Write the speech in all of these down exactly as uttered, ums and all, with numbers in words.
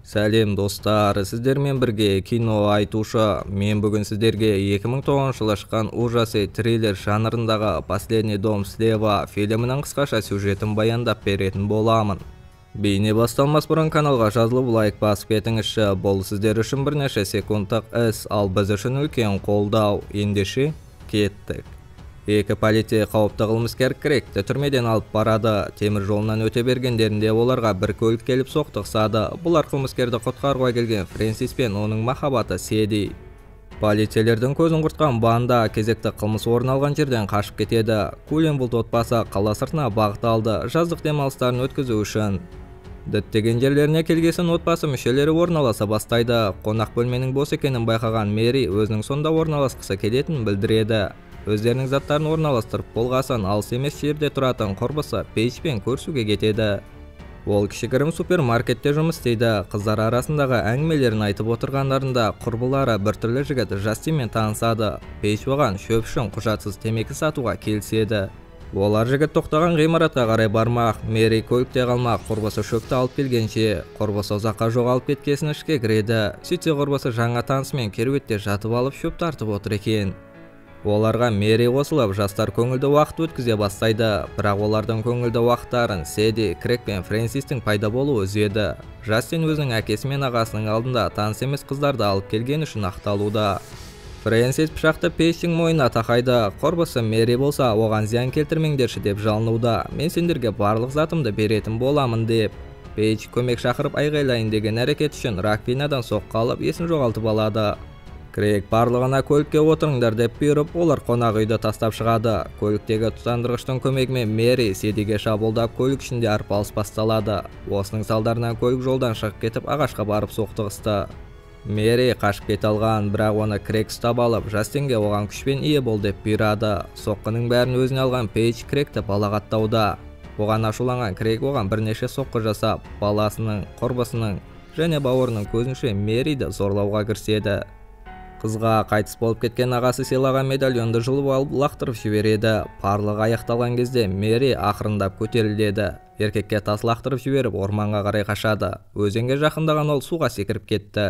Сәлем достар, сіздермен бірге кино айтушы. Мен бүгін сіздерге екі мың тоғызыншы жылы шыққан ужасы триллер жанрындағы «Последний дом слева» фильмінің қысқаша сюжетін баяндап беретін боламын. Бейне басталмас бұрын каналға жазылып лайк басып кетіңізші. Бұл сіздер үшін бірнеше секундтық іс, ал біз үшін үлкен қолдау. Ендеше кеттік. Екі полиция қауіпті қылмыскер Крэгті түрмеден алып барады. Темір жолынан өте бергендерінде оларға бір көлік келіп соқтықсады. Бұлар қылмыскерді құтқаруға келген Фрэнсис пен оның махаббаты Сэдди. Полицейлердің көзін құртқан банда кезекті қылмыс орын алған жерден қашып кетеді. Куленвуд отбасы қала сыртына бағыт алды, жаздық демалыстарын өткізу үшін. Діттеген жерлеріне келгесін отбасы мүшелері орналаса бастайды. Қонақ бөлменің бос екенін байқаған Мэри өзінің сонда орналасқысы келетінін білдіреді. Өздерінің заттарын орналастырып болғасын алыс емес жерде тұратын құрбысы Пейджпен көрісуге кетеді. Ол кішігірім супермаркетте жұмыс істейді. Қыздар арасындағы әңгімелерін айтып отырғандарында құрбылары біртүрлі жігіт Жастинмен танысады. Пейдж оған шөп үшін құжатсыз темекі сатуға келіседі. Олар жігіт тоқтаған ғимаратқа қарай бармақ. Мэри көлікте қалмақ, құрбысы шөпті алып келгенше. Құрбысы ұзаққа жоғалып кеткесін ішке кіреді. Сөйтсе құрбысы жаңа танысымен керуетте жатып алып шөп тартып отыр екен. Оларға Мэри қосылып, жастар көңілді уақыт өткізе бастайды. Бірақ олардың көңілді уақыттарын Сэдди, Крэг пен Фрэнсистің пайда болуы үзеді. Жастин өзінің әкесі мен ағасының алдында таныс емес қыздарды алып келген үшін ақталуда. Фрэнсис пышақты Пейджтің мойнына тақайды. Құрбысы Мэри болса, оған зиян келтірмеңдерші деп жалынуда. Мен сендерге барлық затымды беретін боламын деп. Пейдж көмек шақырып айғайлайын деген әрекет үшін раковинадан соққы алып есін жоғалтып алады. Крэг барлығына көлікке отырыңдар деп бұйырып, олар қонақ үйді тастап шығады. Көліктегі тұтандырғыштың көмегімен Мэри Сэддиге шабуылдап көлік ішінде арпалыс басталады. Осының салдарынан көлік жолдан шығып кетіп ағашқа барып соқтығысты. Мэри қашып кете алған, бірақ оны Крэг ұстап алып, Жастинге оған күшпен ие бол деп бұйырады. Соққының бәрін өзіне алған Пейдж Крэгті балағаттауда. Оған ашуланған Крэг оған бірнеше соққы жасап, баласының, құрбысының және бауырының көзінше Мэриді зорлауға кіріседі. Қызға қайтыс болып кеткен ағасы сыйлаған медальонды жұлып алып лақтырып жібереді. Барлығы аяқталған кезде Мэри ақырындап көтеріледі. Еркекке тас лақтырып жіберіп орманға қарай қашады. Өзенге жақындаған ол суға секіріп кетті.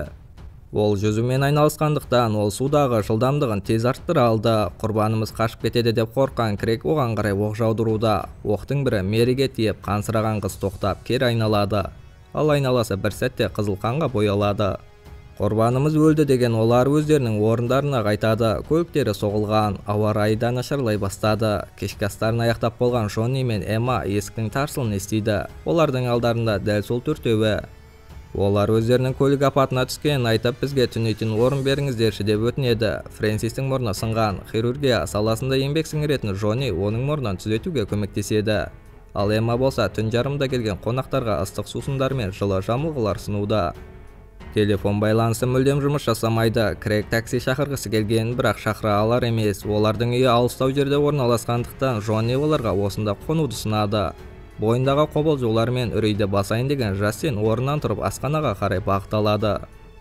Ол жүзумен айналысқандықтан ол судағы жылдамдығын тез арттыра алды. Құрбанымыз қашып кетеді деп қорыққан Крэг оған қарай оқ жаудыруда. Оқтың бірі Мэриге тиіп, қансыраған қыз тоқтап кері айналады. Ал айналасы бір сәтте қызыл қанға боялады. Құрбанымыз өлді деген олар өздерінің орындарына қайтады. Көліктері соғылған, ауа райы да нашарлай бастады. Кешкі астарын аяқтап болған Джонни мен Эмма есіктің тарсылын естиді. Олардың алдарында дәл сол төртеуі. Олар өздерінің көлік апатына түскенін айтып, бізге түнейтін орын беріңіздерші деп өтінеді. Фрэнсистің мұрны сынған, хирургия саласында еңбек сіңіретін Джонни оның мұрнын түзетуге көмектеседі. Ал Эмма болса түн жарымда келген қонақтарға ыстық сусындар мен жылы жамылғылар ұсынуда. Телефон байланысы мүлдем жұмыс жасамайды. Крэг такси шақырғысы келген, бірақ шақыра алар емес. Олардың үйі алыстау жерде орналасқандықтан Джонни оларға осында қонуды ұсынады. Бойындағы қобалжулар мен үрейді басайын деген Жастин орнынан тұрып асханаға қарай бағыт алады.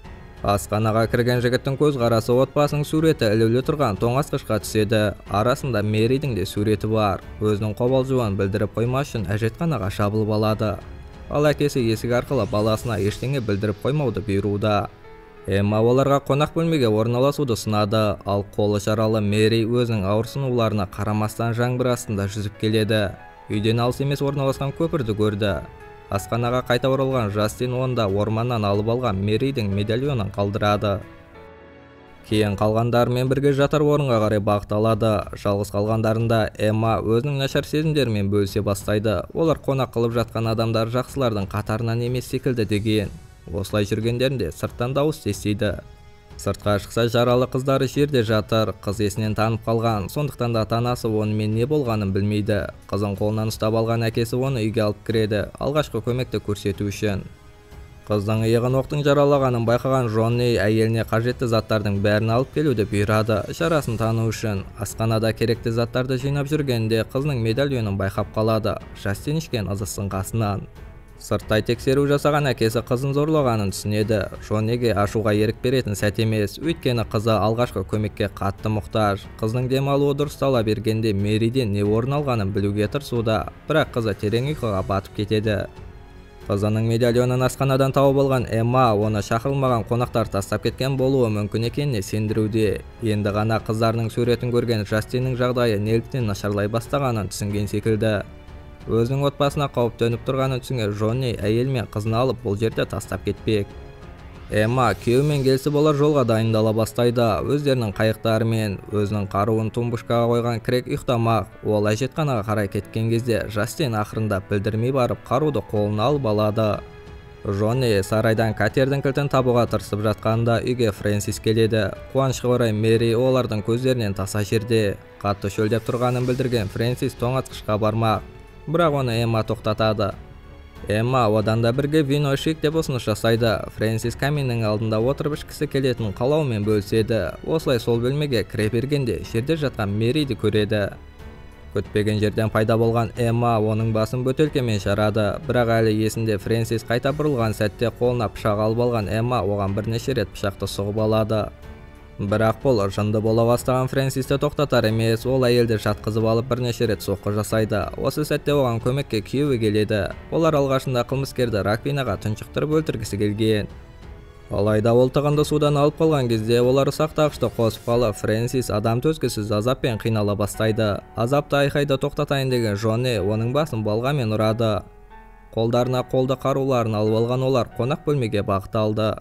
Асханаға кірген жігіттің көзқарасы отбасының суреті ілулі тұрған тоңазытқышқа түседі. Арасында Мэридің де суреті бар. Өзінің қобалжуын білдіріп қоймас үшін әжетханаға шабылып алады. Ал әкесі есік арқылы баласына ештеңе білдіріп қоймауды бұйыруда. Эмма оларға қонақ бөлмеге орналасуды ұсынады, ал қолы жаралы Мэри өзінің ауырсынуларына қарамастан жаңбыр астында жүзіп келеді. Үйден алыс емес орналасқан көпірді көрді. Асханаға қайта оралған Жастин онда орманнан алып алған Мэридің медальонын қалдырады. Кейін қалғандарымен бірге жатар орынға қарай бағыт алады. Жалғыз қалғандарында Эмма өзінің нашар сезімдерімен бөлісе бастайды. Олар қонақ қылып жатқан адамдар жақсылардың қатарынан емес секілді деген. Осылай жүргендерінде сырттан дауыс естиді. Сыртқа шықса жаралы қыздары жерде жатыр. Қыз есінен танып қалған, сондықтан да ата-анасы онымен не болғанын білмейді. Қызын қолынан ұстап алған әкесі оны үйге алып кіреді, алғашқы көмекті көрсету үшін. Қыздың иығын оқтың жаралағанын байқаған Джонни әйеліне қажетті заттардың бәрін алып келуді бұйырады. Жарасын тану үшін асханада керекті заттарды жинап жүргенде қызының медальонын байқап қалады. Жастин ішкен ызысын қасынан. Сырттай тексеру жасаған әкесі қызын зорлағанын түсінеді. Джонниге ашуға ерік беретін сәт емес, өйткені қызы алғашқы көмекке қатты мұқтаж. Қызның демалуы дұрыстала бергенде Мэриден не орын алғанын білуге тырысуда, бірақ қызы терең ұйқыға батып кетеді. Кызынын медальонун асханадан тауып алган Эмма оны шакырылмаган конактар тастап кеткен болуу мүмкүн экенине сендирүүдө. Энди гана кыздарынын сүрөтүн көрген Жастиндин жагдайы неліктен нашарлай бастаганын түшүнген секилди. Өзүнүн отбасына кауп төнүп турганын түсүнгөн Жонни айыл менен кызын алып бул жерде тастап кетпек. Эмма күйөө менен келсе болар жолго дайындала баштайды. Өздеринин кайыктары менен өзүнүн каруун тумбушкага койгон Крейг уктамак. Ол ажетканага карай кеткен кезде Жастин акырында билдирмей барып карууду колуна алып алады. Жонни сарайдан катердин килтин табууга тырышып жатканда үйгө Фрэнсис келеді. Кубанычка орай Мэри олардын көздөрүнөн таса жерде. Катты шөлдөп турганын билдирген Фрэнсис тоңазыткычка бармак. Бирок аны Эмма токтотады. Эмма одан да бирге вино ишик деп усунуш жасайды. Фрэнсис каминдин алдында отуруп ичкиси келетин калоо менен бөлүшөдү. Осылай сол бөлмөгө кире бергенде жерде жаткан Мэриди көрөдү. Көтпөгөн жерден пайда болгон Эмма онун басын бөтөлкө менен шарады. Бирок али эсинде Фрэнсис кайта бурулган сәтте колуна пышак алып алган Эмма оган бир нече рет пышакты сугуп алады. Бирок бул жынды боло бастаган Фрэнсисти токтотор эмес, ол айылды жаткызып алып бир нече рет сокку жасайды. Осы сәтте оган көмөккө күйөөү келеді. Олар алгашында кылмыскерди раквинага тунчуктуруп өлтүргүсү келген. Алайда ол тыгынды суудан алып калган кезде олар сактагычты косуп калып, Фрэнсис адам төзгүсүз азап менен кыйнала баштайды. Азапты айкайды токтотайын деген Жонни онун басын балга менен урады. Колдарына колду карууларын алып алган олар конак бөлмөгө багыт алды.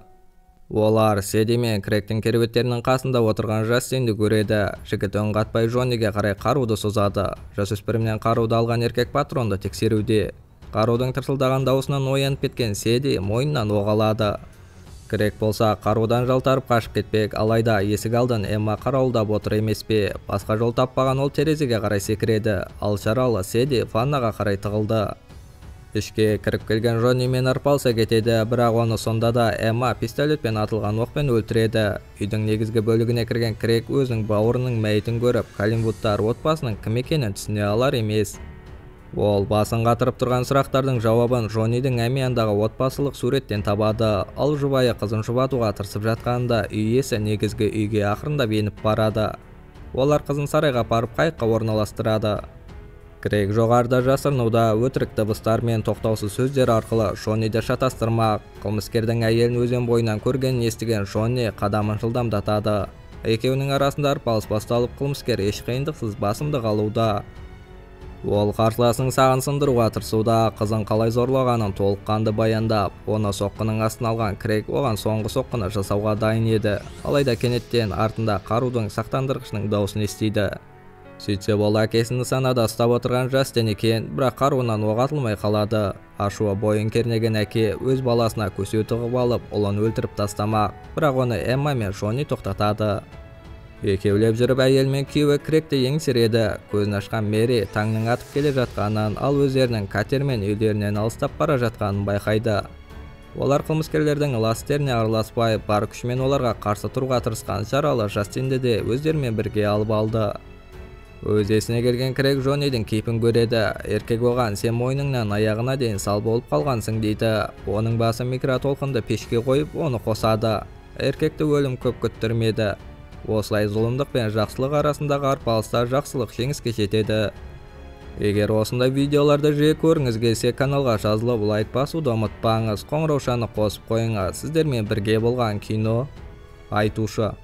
Олар Седи менен Крейгтин керебеттеринин касында отурган Жастинди көрөдү. Жигит өң катпай Жонниге карай карууду созады. Жасөспүрүмдөн карууду алган эркек патронду текшерүүдө. Каруудун тырсылдаган дабысынан оянып кеткен Седи мойнунан ок алады. Крейг болсо каруудан жалтарып качып кетпек, алайда эсик алдын Эмма караулдап отур эмеспи. Башка жол таппаган ол терезеге карай секиреди. Ал шаралы Седи ваннага карай тыгылды. Ишке кирип келген Жонни менен арпалса кетеди, бирок ону сонда да Эмма пистолетпен атылган ок менен өлтүрөдү. Үйдүн негизги бөлүгүнө кирген Крейг өзүнүн бауырунун мэйтин көрүп, Коллинвудтар отбасынын ким экенин түшүнө алар эмес. Ол басын катырып турган сурактардын жообун Жоннидин амияндагы отбасылык сүрөттөн табады. Ал жубайы кызын жубатууга тырышып жатканда үй ээси негизги үйгө акырындап енип барады. Олар кызын сарайга апарып кайыкка орналаштырады. Крейг жогоруда жасырынууда өтүрүк дыбыстар менен токтоосуз сөздөр аркылуу Жонниди шатастырмак. Кылмыскердин айылын өзөн боюнан көргөнүн эстиген Жонни кадамын жылдамдатады. Экөөнүн арасында арпалыш башталып, кылмыскер эч кыйындыксыз басымдык алууда. Ол каршыласын сагын сындырууга тырышууда, кызын калай зорлоганын толук канды баяндап, оны соккунун астына алган Крейг оган соңку соккуну жасауга дайын эди. Алайда кенеттен артында каруудун сактандыргычынын дабысын эстейди. Сөйтсе бол акесini санада ұстап отырған Жастин экен, бирок каруунан ок атылмай калады. Ашуа боюн кернеген аке өз баласына көсөө тыгып алып, улун өлтүрүп тастамак, бирок ону Эмма менен Жонни токтотады. Экеулеп жүрүп айыл менен күйөө Крейгти еңсиреди. Көзүн ачкан Мэри таңдын атып келе жатканын, ал өздөрүнүн катер менен үйлөрүнөн алыстап бара жатканын байкайды. Олар кылмыскерлердин ыластерине араласпай, бар күч менен оларга каршы турууга тырышкан жаралы Жастинди да өздөрү менен бирге алып алды. Өз эсине келген Крейг Жоннидин кейпин көрөдү. Эркек оган сен мойнуңнан аягына дейин сал болуп калгансың дейди. Онун басын микротолкунду печке коюп, ону косады. Эркекти өлүм көп күттүрмөдү. Осылай зулумдук менен жакшылык арасындагы арпалышта жакшылык жеңиске жетеди. Эгер осундай видеолорду жиі көрүңүз келсе, каналга жазылып лайк басууду унутпаңыз. Коңуроошаны косуп коюңуз. Сиздер менен бирге болгон кино Айтуша.